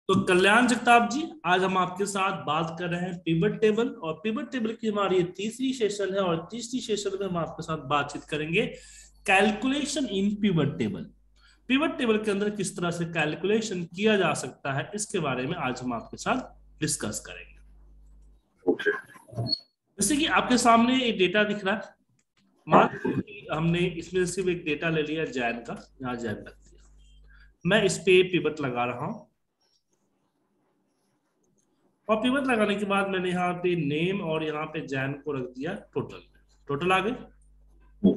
तो कल्याण जगताप जी, आज हम आपके साथ बात कर रहे हैं पिवट टेबल। और पिवट टेबल की हमारी तीसरी सेशन है और तीसरी सेशन में हम आपके साथ बातचीत करेंगे calculation in pivot table. Pivot table के अंदर किस तरह से कैलकुलेशन किया जा सकता है, इसके बारे में आज हम आपके साथ डिस्कस करेंगे। जैसे कि आपके सामने एक डेटा दिख रहा है, मान लीजिए कि हमने इसमें सिर्फ एक डेटा ले लिया जैन का, यहाँ जैन रख दिया। मैं इस पे पिवट लगा रहा हूं और पिवट लगाने के बाद मैंने यहाँ पे नेम और यहाँ पे जैन को रख दिया टोटल में। टोटल आ गई।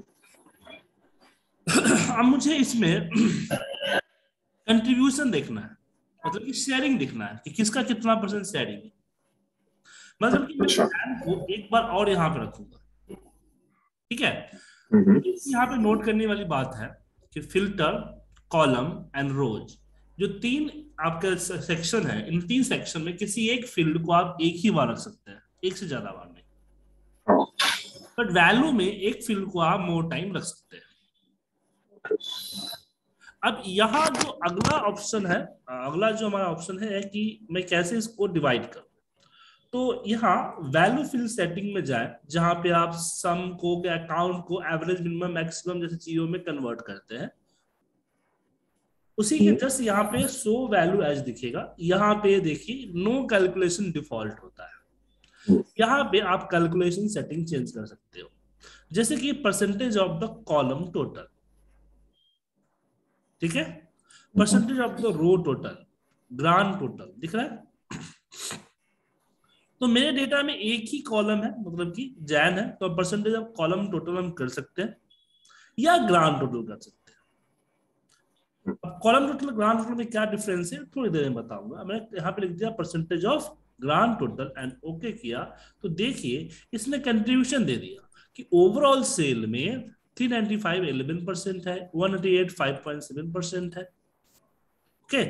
अब मुझे इसमें कंट्रीब्यूशन देखना है, मतलब कि शेयरिंग देखना है कि किसका कितना परसेंट शेयरिंग है। मतलब कि मैं जैन को एक बार और यहाँ पे रखूंगा, ठीक है। यहाँ पे नोट करने वाली बात है कि फिल्टर, कॉलम एंड रोज, जो तीन आपका सेक्शन है, इन तीन सेक्शन में किसी एक फील्ड को आप एक ही बार रख सकते हैं, एक से ज्यादा बार नहीं। बट वैल्यू में एक फील्ड को आप मोर टाइम रख सकते हैं। अब यहाँ जो अगला ऑप्शन है, अगला जो हमारा ऑप्शन है कि मैं कैसे इसको डिवाइड करूं। तो यहाँ वैल्यू फील्ड सेटिंग में जाए, जहां पे आप सम को, अकाउंट को एवरेज, मिनिमम, मैक्सिमम जैसे चीजों में कन्वर्ट करते हैं, उसी के जस्ट यहाँ पे शो वैल्यू एज दिखेगा। यहाँ पे देखिए नो कैलकुलेशन डिफॉल्ट होता है। यहाँ पे आप कैलकुलेशन सेटिंग चेंज कर सकते हो, जैसे कि percentage of the column total, ठीक है, percentage of the row total, grand total दिख रहा है। तो मेरे डेटा में एक ही कॉलम है, मतलब कि जैन है, तो परसेंटेज ऑफ कॉलम टोटल हम कर सकते हैं या ग्रांड टोटल कर सकते हैं। अब कॉलम टोटल ग्रांड टोटल में क्या डिफरेंस है थोड़ी देर में बताऊंगा। मैंने यहाँ पे लिख दिया percentage of grand total and okay किया, तो देखिए इसने कंट्रीब्यूशन दे दिया कि ओवरऑल सेल में 395 11% है, 188 5.7% है। ओके,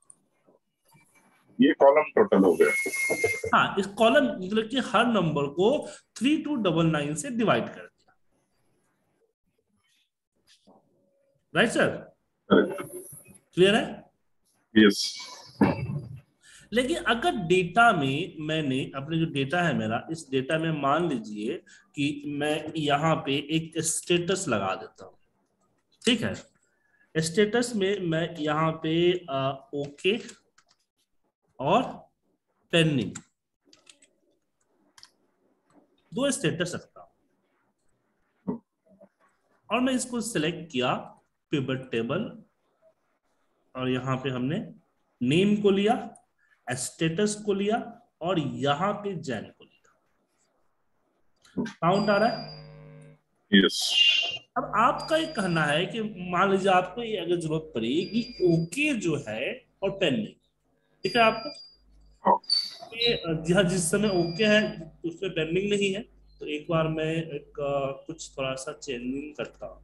ये कॉलम टोटल हो गया। हाँ, इस कॉलम मतलब कि हर नंबर को 3299 से डिवाइड कर दिया। राइट सर, क्लियर है? यस। लेकिन अगर डेटा में मैंने अपने जो डेटा है मेरा, इस डेटा में मान लीजिए कि मैं यहाँ पे एक स्टेटस लगा देता हूँ, ठीक है। स्टेटस में मैं यहाँ पे ओके और पेंडिंग दो स्टेटस रखता हूँ, और मैं इसको सिलेक्ट किया पिवट टेबल, और यहाँ पे हमने नेम को लिया, स्टेटस को लिया, और यहाँ पे जैन को लिया। काउंट आ रहा है? यस। अब आपका ये कहना है कि मान लीजिए आपको ये अगर जरूरत पड़ी कि ओके जो है और पेंडिंग, ठीक है, आपको ये जिस समय ओके है उसमें पेंडिंग नहीं है, तो एक बार मैं एक कुछ थोड़ा सा चेंजिंग करता हूँ।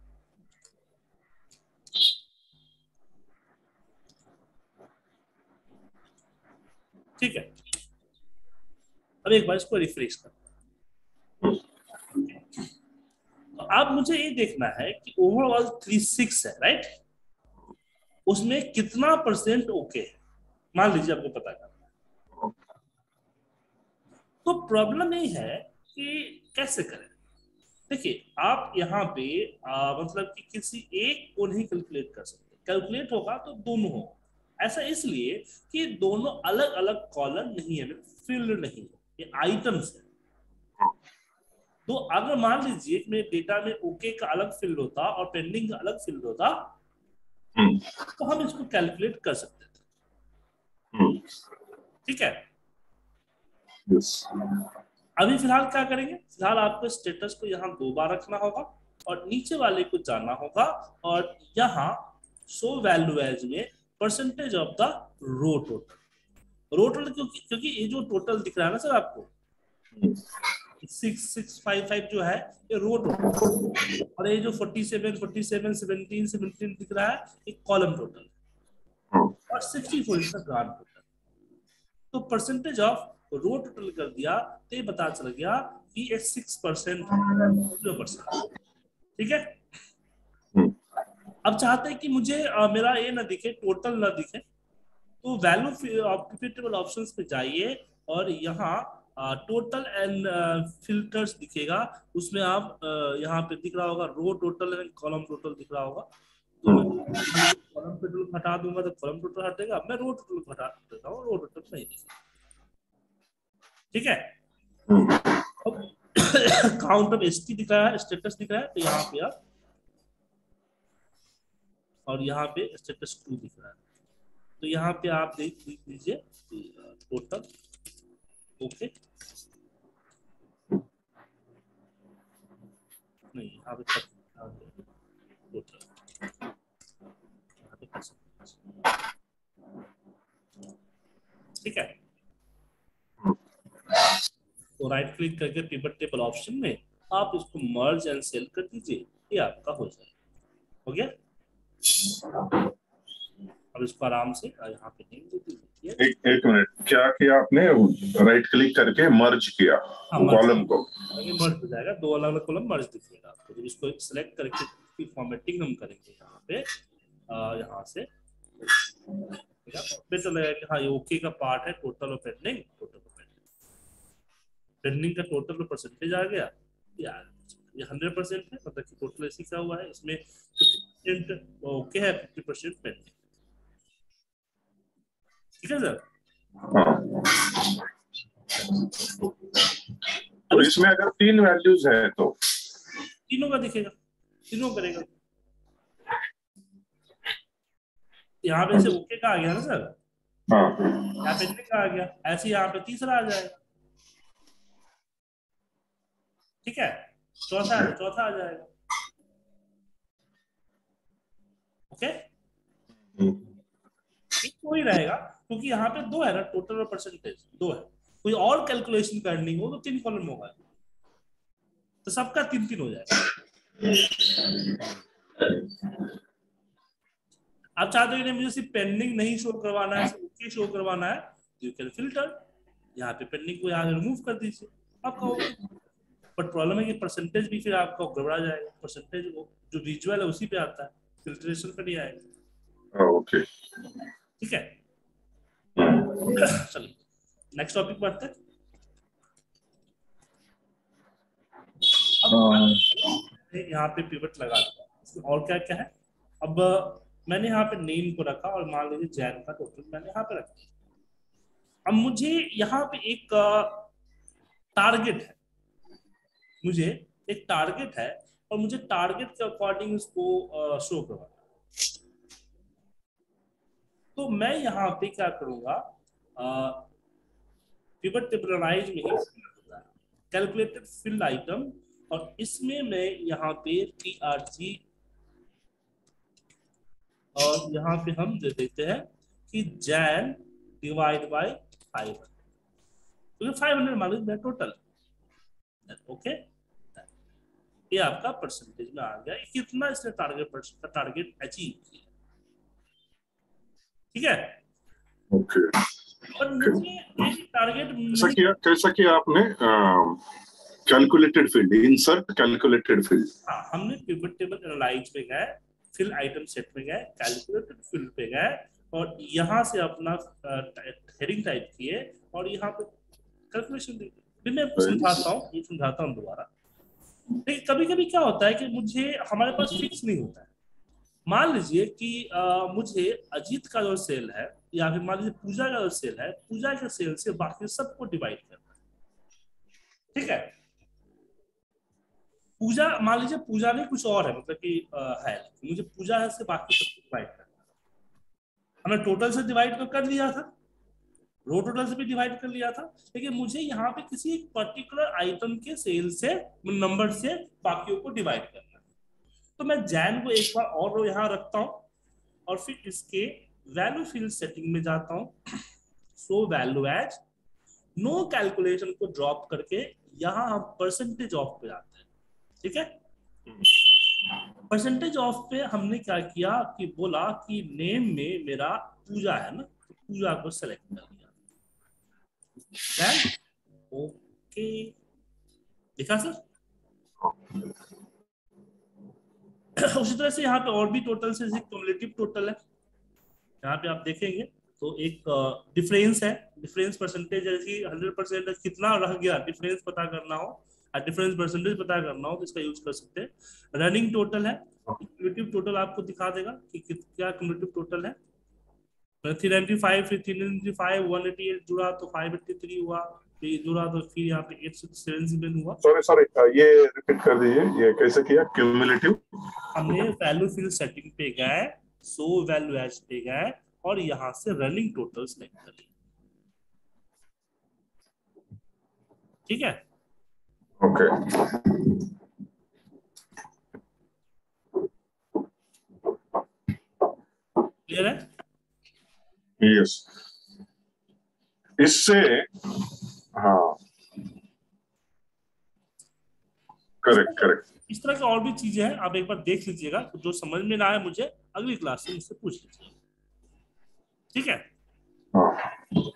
ठीक है, अब एक बार इसको रिफ्रेश करता हूँ। तो अब मुझे ये देखना है कि ओवरऑल 36 है, राइट, उसमें कितना परसेंट ओके है, मान लीजिए आपको पता करना है। तो प्रॉब्लम ये है कि कैसे करें। देखिए आप यहाँ पे मतलब कि किसी एक को नहीं कैलकुलेट कर सकते, कैलकुलेट होगा तो दोनों हो। ऐसा इसलिए कि दोनों अलग अलग कॉलम नहीं है, फील्ड नहीं है, ये आइटम्स है। तो अगर मान लीजिए कि मेरे डेटा में ओके का अलग फील्ड होता और पेंडिंग का अलग फील्ड होता, तो हम इसको कैलकुलेट कर सकते थे, ठीक है। यस। अभी फिलहाल क्या करेंगे, फिलहाल आपको स्टेटस को यहाँ 2 बार रखना होगा और नीचे वाले को जाना होगा, और यहाँ शो वैल्यू एज में percentage of the row total. Row total क्योंकि ये जो टोटल दिख रहा है ना सर आपको, 6655 जो है ये रो टोटल, और ये जो 47 47 17 17 दिख रहा है ये कॉलम टोटल, और 64 इसका ग्रांड टोटल। तो परसेंटेज ऑफ रो टोटल कर दिया तो ये पता चल गया कि ये 6% है, 0%, ठीक है। अब चाहते हैं कि मुझे मेरा ये ना दिखे, टोटल ना दिखे, तो वैल्यू पिवटेबल ऑप्शंस पे जाइए और यहाँ टोटल एंड फिल्टर्स दिखेगा, उसमें आप यहाँ पे दिख रहा होगा row total and column total दिख रहा होगा। तो मैं कॉलम टोटल हटा दूंगा तो कॉलम टोटल हटेगा, मैं रो टोटल हटा देता हूँ, रो टोटल नहीं दिखेगा। ठीक है। काउंट ऑफ एसटी दिख रहा है, स्टेटस दिख रहा है, तो यहाँ पे आप, और यहाँ पे स्टेटस 2 दिख रहा है, तो यहाँ पे आप देख लीजिए टोटल। ओके, नहीं यहाँ पे टोटल, ठीक है। तो राइट क्लिक करके पिवट टेबल ऑप्शन में आप इसको मर्ज एंड सेल कर दीजिए, ये आपका हो जाएगा। हो गया। अब इसको आराम से यहाँ पे नेम दे दीजिए। एक मिनट, क्या किया आपने? राइट क्लिक करके मर्ज किया कॉलम को, मर्ज हो जाएगा, दो अलग अलग कॉलम मर्ज दिखेगा आपको। जब इसको सिलेक्ट करके इसकी फॉर्मेटिंग हम करेंगे यहाँ पे, यहाँ से पता लगेगा कि हाँ ये ओके का पार्ट है, टोटल और पेंडिंग, टोटल और पेंडिंग का टोटल परसेंटेज आ गया यार, ये 100% है, मतलब कि टोटल ऐसे क्या हुआ है, इसमें 50% ओके है, 50% पेंडिंग। ठीक है सर। तो इसमें अगर 3 वैल्यूज है तो तीनों का दिखेगा, तीनों करेगा। यहाँ पे से ओके का आ गया ना सर, यहाँ पेंडिंग का आ गया, ऐसे यहाँ पे तीसरा आ जाएगा। ठीक है, चौथा आ जाएगा। ओके, एक ही रहेगा, क्योंकि यहाँ पे 2 है ना, टोटल और परसेंटेज 2 है। कोई और कैलकुलेशन करनी हो तो 3 कॉलम होगा, तो सबका 3-3 हो जाएगा। आप चाहते हो मुझे सिर्फ पेंडिंग नहीं शो करवाना है, सिर्फ ओके शो करवाना है, यू कैन फिल्टर, यहाँ पे पेंडिंग को यहाँ रिमूव कर दीजिए, आपका ओके। बट प्रॉब्लम है कि परसेंटेज भी फिर आपका गड़बड़ा जाएगा, परसेंटेज जो विजुअल है उसी पे आता है, फिल्ट्रेशन पे नहीं आएगा। ओके, ठीक है। चलिए नेक्स्ट टॉपिक बढ़ते हैं। यहाँ पे पिवट लगा दिया, और क्या क्या है। अब मैंने यहाँ पे नेम को रखा और मान लीजिए जैन का टोटल मैंने यहाँ पे रखा। अब मुझे यहाँ पे एक टारगेट है, मुझे एक टारगेट है और मुझे टारगेट के अकॉर्डिंग इसको शो करवाना। तो मैं यहाँ पे क्या करूंगा, पिवट टेबल एनालाइज में ही कैलकुलेटेड फील्ड आइटम, और इसमें मैं यहाँ पे TRG, और यहाँ पे हम दे देते हैं कि जैन डिवाइड बाय 500, क्योंकि 500 मान लीजिए टोटल। ओके, ये आपका परसेंटेज में आ गया, कितना इसने टारगेट अचीव किया। ठीक है। ओके, पर मुझे टारगेट कैसा किया आपने? Calculated field, insert calculated field. हाँ, हमने पिवट टेबल एनालाइज पे गए, फिल आइटम सेट में गए, कैलकुलेटेड फील्ड पे गए, और यहाँ से अपना हेडिंग टाइप किए और यहाँ पे कैलकुलेशन दी। फिर मैं आपको समझाता हूँ दोबारा। देखिए कभी कभी क्या होता है कि मुझे, हमारे पास फिक्स नहीं होता है। मान लीजिए कि मुझे अजीत का जो सेल है, या फिर मान लीजिए पूजा का जो सेल है, पूजा के सेल से बाकी सबको डिवाइड करना है। ठीक है, पूजा मान लीजिए, पूजा नहीं कुछ और है, मतलब कि है, मुझे पूजा है से बाकी सबको डिवाइड करना है। हमने टोटल से डिवाइड तो कर लिया था, रो टोटल से भी डिवाइड कर लिया था, लेकिन मुझे यहाँ पे किसी एक पर्टिकुलर आइटम के सेल से, नंबर से बाकियों को डिवाइड करना है। तो मैं जैन को एक बार और यहाँ रखता हूँ, और फिर इसके वैल्यू फील्ड सेटिंग में जाता हूँ, show value as, no calculation को ड्रॉप करके यहाँ हम परसेंटेज ऑफ पे जाते हैं। ठीक है, परसेंटेज ऑफ पे हमने क्या किया कि बोला कि नेम में मेरा पूजा है ना, तो पूजा को सेलेक्ट कर लिया। ओके, देखा सर। उसी तरह से यहाँ पे और भी टोटल से क्यूमुलेटिव टोटल है, यहाँ पे आप देखेंगे तो एक डिफरेंस है, डिफरेंस परसेंटेज जैसे 100% कितना रह गया डिफरेंस पता करना हो, डिफरेंस परसेंटेज पता करना हो तो इसका यूज कर सकते हैं। रनिंग टोटल है, क्यूमुलेटिव टोटल आपको दिखा देगा कि क्या क्यूमुलेटिव टोटल है। 395, फिर 395, 188 जुड़ा तो 583 हुआ, फिर जुड़ा तो फिर यहाँ पे 877 हुआ। सॉरी सॉरी, ये रिपीट कर दीजिए, ये कैसे किया क्यूमुलेटिव? हमने वैल्यू फिल सेटिंग पे गए, सो वैल्यू एज पे गए और यहाँ से रनिंग टोटल सेलेक्ट कर लिया। ठीक है, ओके। क्लियर है। यस, इससे, हाँ, करेक्ट करेक्ट। इस तरह की और भी चीजें हैं, आप एक बार देख लीजिएगा, तो जो समझ में ना आए मुझे अगली क्लास से मुझसे पूछ लीजिएगा। ठीक है, हाँ,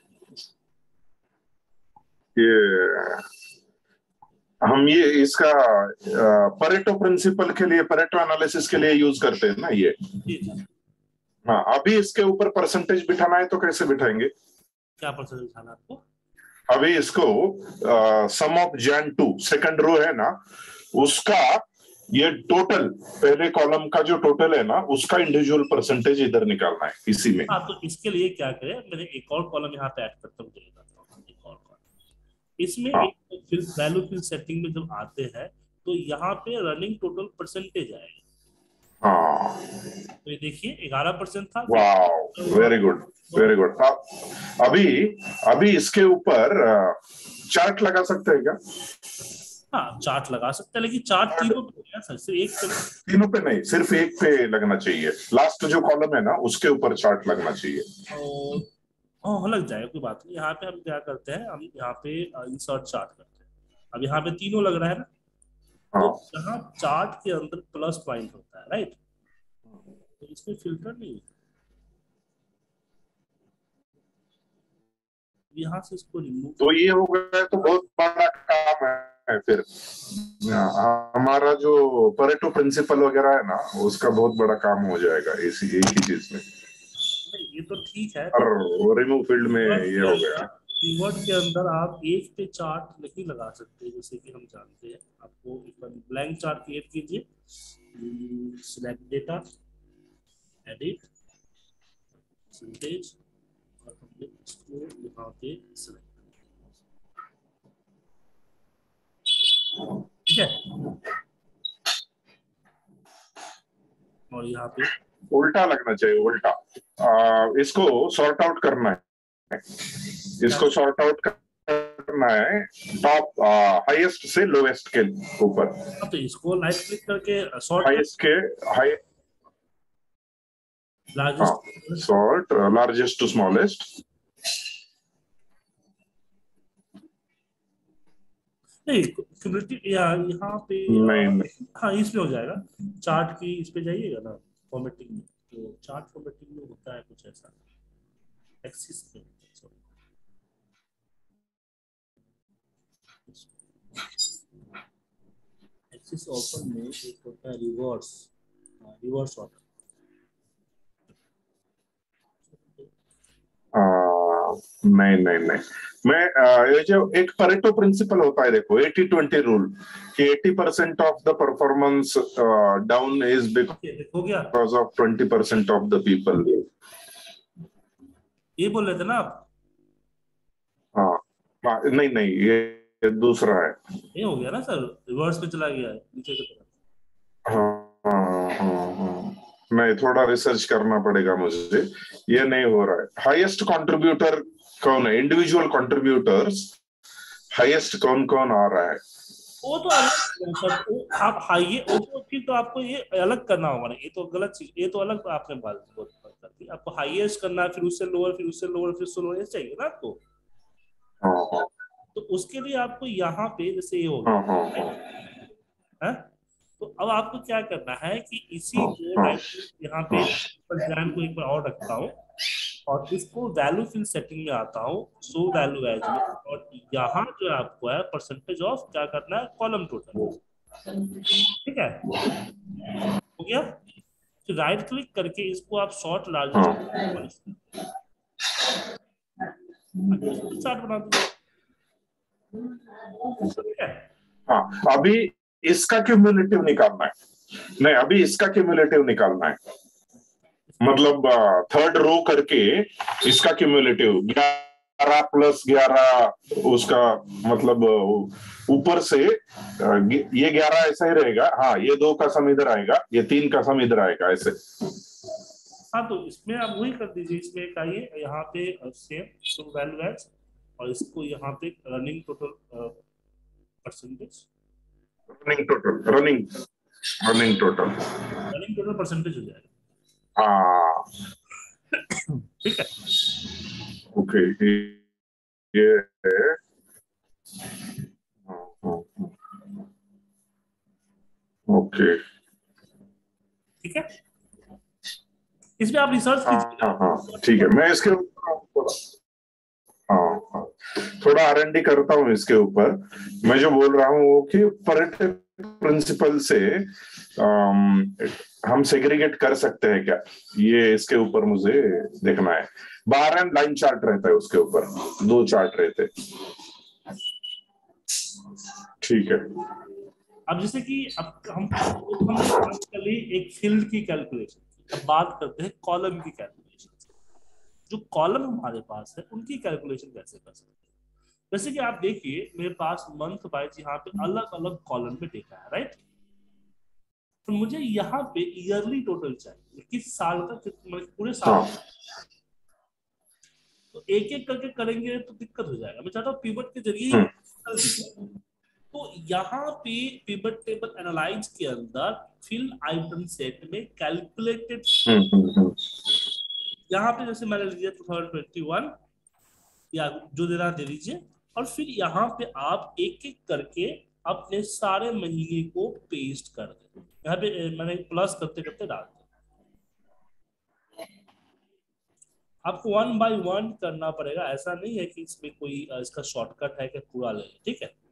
ये हम ये इसका परेटो प्रिंसिपल के लिए, परेटो एनालिसिस के लिए यूज करते हैं ना ये। जी जी। हाँ, अभी इसके ऊपर परसेंटेज बिठाना है तो कैसे बिठाएंगे? क्या परसेंटेज दिखाना है आपको? अभी इसको sum of Jan 2 second row है ना, उसका ये टोटल, पहले कॉलम का जो टोटल है ना, उसका इंडिविजुअल परसेंटेज इधर निकालना है इसी में। हाँ, तो इसके लिए क्या करें, मैंने एक और कॉलम यहाँ पे ऐड करता हूँ, एक और कॉलम इसमें, हाँ एक फिल वैल्यू फिल सेटिंग में जब आते हैं तो यहाँ पे रनिंग टोटल परसेंटेज आएगा। हाँ, तो ये देखिए 11% था, वाह, वेरी गुड वेरी गुड। अभी अभी इसके ऊपर चार्ट लगा सकते हैं क्या? हाँ चार्ट लगा सकते हैं, लेकिन चार्ट तीनों पे है सर, सिर्फ एक पे। तीनों पे नहीं, सिर्फ एक पे लगना चाहिए। लास्ट जो कॉलम है ना, उसके ऊपर चार्ट लगना चाहिए। और हाँ लग जाएगा, कोई बात नहीं। यहाँ पे हम क्या करते हैं, हम यहाँ पे इंसर्ट चार्ट करते हैं। अब यहाँ पे तीनों लग रहा है ना, तो हाँ, यहाँ चार्ट के अंदर प्लस पॉइंट होता है, राइट, तो इसमें फिल्टर नहीं है, यहाँ से इसको रिमूव। तो ये हो गया तो बहुत बड़ा काम है फिर। हमारा जो परेटो प्रिंसिपल वगैरह है ना, उसका बहुत बड़ा काम हो जाएगा इसी एक ही चीज में। ये तो ठीक है, तो और रिमूव फील्ड में ये हो गया। कीवर्ड के अंदर आप एक पे चार्ट नहीं लगा सकते, जैसे कि हम जानते हैं। आपको एक ब्लैंक चार्ट क्रिएट कीजिए, सिलेक्ट डेटा, एडिट परसेंटेज, और हमने इसको यहाँ पे सिलेक्ट, ठीक है, और यहाँ पे उल्टा लगना चाहिए, उल्टा। इसको सॉर्ट आउट करना है, इसको सॉर्ट आउट करना है टॉप हाईएस्ट से लोएस्ट के ऊपर। तो इसको राइट क्लिक करके सॉर्ट, हाईएस्ट के high, largest, sort largest to smallest. नहीं क्यूमुलेटिव यहाँ पे नहीं नहीं, हाँ इसमें हो जाएगा। चार्ट की इस पे जाइएगा ना, फॉर्मेटिंग में, तो चार्ट फॉर्मेटिंग में होता है कुछ ऐसा, एक्सिस में, एक्सिस ओपन में एक होता है रिवर्स, रिवर्स ऑर्डर। नहीं नहीं नहीं, मैं ये जो एक परेटो प्रिंसिपल होता है, देखो 80-20 रूल, कि 80% of the performance down is हो गया, because of 20% of the people. ये बोल रहे थे ना आप? हाँ, नहीं नहीं, ये दूसरा है। ये हो गया ना सर, रिवर्स में चला गया है नीचे की तरफ। हाँ हाँ हाँ हाँ, नहीं, थोड़ा रिसर्च करना पड़ेगा मुझे, ये नहीं हो रहा है। हाईएस्ट कंट्रीब्यूटर कौन है, इंडिविजुअल कंट्रीब्यूटर्स हाईएस्ट कौन कौन आ रहा है? वो तो अलग है सर, आप हाइए वो तो फिर तो आपको ये अलग करना होगा ना, ये तो गलत चीज, ये तो अलग आपने बात कर दी। आपको हाईएस्ट करना है, फिर उससे लोअर, फिर उससे लोअर, फिर उससे लोअर चाहिए ना आपको। हाँ हाँ तो उसके लिए आपको यहाँ पे जैसे ये हो हाँ गया, हाँ right? है, तो अब आपको क्या करना है कि इसी हाँ को हाँ राइट यहाँ पे प्रोग्राम को एक बार और रखता हूँ, और इसको वैल्यू फिल सेटिंग में आता हूँ, सो वैल्यू एज में, और यहाँ जो आपको है परसेंटेज ऑफ क्या करना है, कॉलम टोटल, ठीक है, हो गया। फिर राइट क्लिक करके इसको आप शॉर्ट हाँ। लार्जेस्ट, चार्ट बना दीजिए। ठीक है, हाँ, अभी इसका क्यूमुलेटिव निकालना है। नहीं, अभी इसका क्यूमुलेटिव निकालना है, मतलब थर्ड रो करके इसका क्यूमुलेटिव 11 + 11 उसका मतलब ऊपर से ये 11 ऐसा ही रहेगा। हाँ, ये 2 का सम इधर आएगा, ये 3 का सम इधर आएगा ऐसे। हाँ तो इसमें आप वही कर दीजिए, इसमें एक आइए यहाँ पे सेम टू वैल्यू एड्स, और इसको यहाँ पे running total percentage, running total, running total, running total percentage हो जाएगा। हाँ ठीक है, ओके, ये है, ओके, ठीक है, इसमें आप रिसर्च कीजिएगा। हाँ ठीक है, मैं इसके ऊपर हाँ थोड़ा R&D करता हूँ इसके ऊपर। मैं जो बोल रहा हूँ वो कि परेटो प्रिंसिपल से हम सेग्रीगेट कर सकते हैं क्या, ये इसके ऊपर मुझे देखना है। बार एंड लाइन चार्ट रहता है उसके ऊपर, 2 चार्ट रहते। ठीक है, अब जैसे कि अब हम आजकल एक फील्ड की कैलकुलेशन, अब बात करते हैं कॉलम की कैलकुलेशन। जो कॉलम हमारे पास है उनकी कैलकुलेशन कैसे कर सकते हैं। जैसे कि आप देखिए मेरे पास मंथ वाइज यहाँ पे अलग अलग कॉलम पे डेटा है, राइट। तो मुझे यहाँ पे ईयरली टोटल चाहिए, किस साल का, मतलब पूरे साल। हाँ तो एक एक करके करेंगे तो दिक्कत हो जाएगा, मैं चाहता हूँ पिवट के जरिए ही कर दीजिए। तो यहाँ पे पिवट टेबल एनालाइज के अंदर फिल आइटम सेट में कैलकुलेटेड, यहाँ पे जैसे मैंने लिया 2021 या जो देना दे दीजिए, और फिर यहाँ पे आप एक एक करके अपने सारे महीने को पेस्ट कर दें। यहाँ पे मैंने प्लस करते करते डाल दिया। आपको 1 बाय 1 करना पड़ेगा, ऐसा नहीं है कि इसमें कोई इसका शॉर्टकट है कि पूरा ले लें। ठीक है,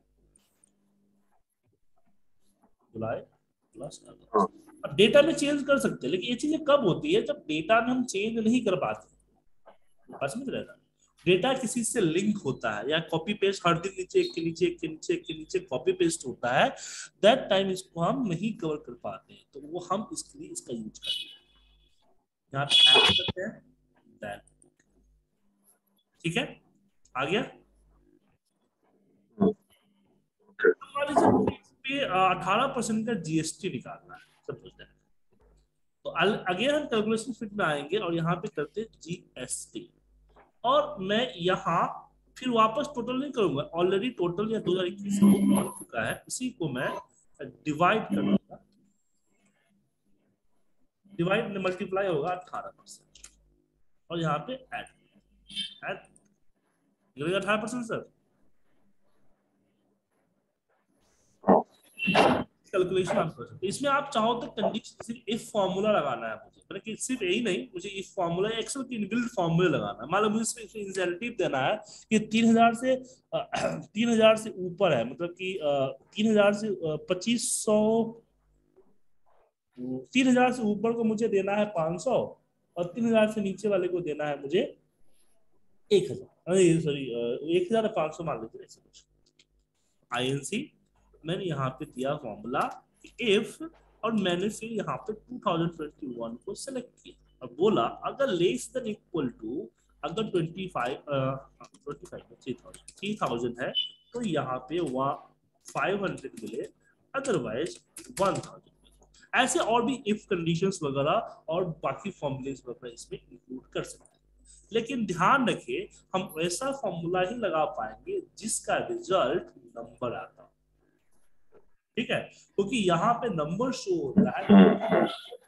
बुलाए प्लस। अब डेटा में चेंज कर सकते हैं, लेकिन ये चीजें कब होती है, जब डेटा में हम चेंज नहीं कर पाते। बस समझ रहे ना, डेटा किसी से लिंक होता है या कॉपी पेस्ट हर दिन नीचे एक के नीचे एक के नीचे एक के नीचे कॉपी पेस्ट होता है, दैट टाइम इसको हम नहीं कवर कर पाते हैं, तो वो हम इसके लिए इसका यूज करते हैं। यहाँ पे ऐड करते हैं दैट। ठीक है, आ गया। मान लीजिए पे 18% का जीएसटी निकालना है सपोज दैट, तो अगेन हम कैलकुलेशन फिट में आएंगे और यहाँ पे करते हैं जीएसटी, और मैं यहाँ फिर वापस टोटल नहीं करूंगा, ऑलरेडी टोटल या 2021 हो चुका है, इसी को मैं डिवाइड कर दूंगा। डिवाइड में मल्टीप्लाई होगा 18%, और यहाँ पे ऐड ऐड 18% सर। कैलकुलेशन आप कर सकते हैं। इसमें आप चाहो तो कंडीशन सिर्फ इफ फॉर्मूला लगाना है मुझे, मतलब कि सिर्फ यही नहीं, मुझे इफ फॉर्मूला एक्सेल के इनबिल्ट फॉर्मूले लगाना है। मान लो मुझे इसमें इंसेंटिव देना है कि 3000 से 3000 से ऊपर है, मतलब कि 3000 से 2500, 3000 से ऊपर को मुझे देना है 500, और 3000 से नीचे वाले को देना है मुझे 1000, सॉरी 1500 मान लीजिए ऐसे कुछ। INC मैंने यहाँ पे दिया फॉर्मूला इफ, और मैंने फिर यहाँ पे 2021 को सेलेक्ट किया और बोला अगर लेस देन इक्वल टू, अगर 3000 है तो यहाँ पे 500 मिले, अदरवाइज 1000 मिले। ऐसे और भी इफ कंडीशंस वगैरह और बाकी फॉर्मूलेस वगैरह इसमें इंक्लूड कर सकते हैं, लेकिन ध्यान रखिए हम ऐसा फॉर्मूला ही लगा पाएंगे जिसका रिजल्ट नंबर आता हो। ठीक है, क्योंकि यहाँ पे नंबर शो होता है,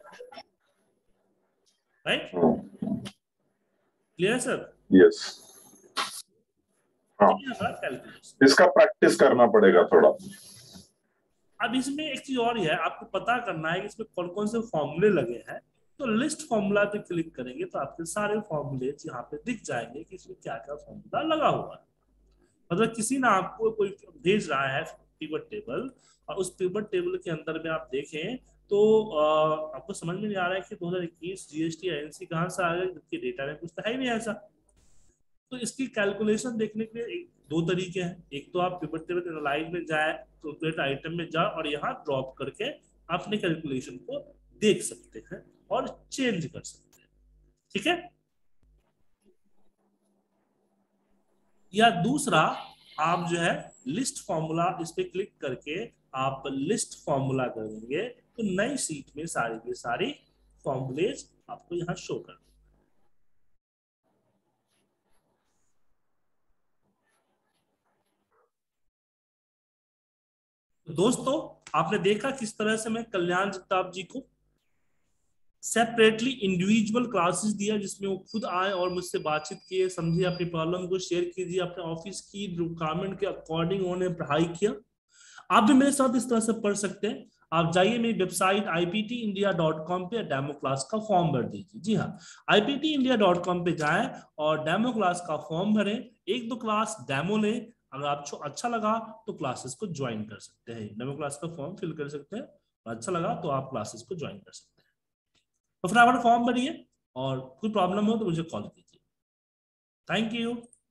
राइट। Clear sir? यस, हाँ कैलकुलेशन। इसका प्रैक्टिस करना पड़ेगा थोड़ा। अब इसमें एक चीज और है, आपको पता करना है कि इसमें कौन कौन से फॉर्मूले लगे हैं। तो लिस्ट फॉर्मूला पे क्लिक करेंगे तो आपके सारे फॉर्मूले यहाँ पे दिख जाएंगे कि इसमें क्या क्या फॉर्मूला लगा हुआ है। मतलब किसी ने आपको कोई भेज रहा है पिवट टेबल, और उस पिवट टेबल के अंदर में आप देखें तो आपको समझ में नहीं आ रहा है कि 2021 जीएसटी INC कहाँ से आ गया, जबकि डेटा में कुछ तो है ही नहीं ऐसा। तो इसकी कैलकुलेशन देखने के लिए दो तरीके हैं। एक तो आप पिवट टेबल एनालाइज में जाए, तो पिवट आइटम में जाओ और यहाँ ड्रॉप करके अपने कैलकुलेशन को देख सकते हैं और चेंज कर सकते हैं। ठीक है। या दूसरा, आप जो है लिस्ट फॉर्मूला, इस पे क्लिक करके आप लिस्ट फॉर्मूला करेंगे तो नई सीट में सारी की सारी फॉर्मूलेज आपको यहाँ शो कर। तो दोस्तों, आपने देखा किस तरह से मैं कल्याण जगताप जी को सेपरेटली इंडिविजुअल क्लासेस दिया, जिसमें वो खुद आए और मुझसे बातचीत किए, समझे, अपनी प्रॉब्लम को शेयर कीजिए, अपने ऑफिस की रिक्वायरमेंट के अकॉर्डिंग उन्होंने पढ़ाई किया। आप भी मेरे साथ इस तरह से पढ़ सकते हैं। आप जाइए मेरी वेबसाइट iptindia.com पे डेमो क्लास का फॉर्म भर दीजिए। जी हाँ, iptindia.com पे जाएं और डेमो क्लास का फॉर्म भरें, एक दो क्लास डेमो लें, अगर आपको अच्छा लगा तो क्लासेस को ज्वाइन कर सकते हैं। डेमो क्लास का फॉर्म फिल कर सकते हैं, अच्छा लगा तो आप क्लासेस को ज्वाइन कर सकते हैं। तो फटाफट फॉर्म भरिए और कोई प्रॉब्लम हो तो मुझे कॉल कीजिए। Thank you.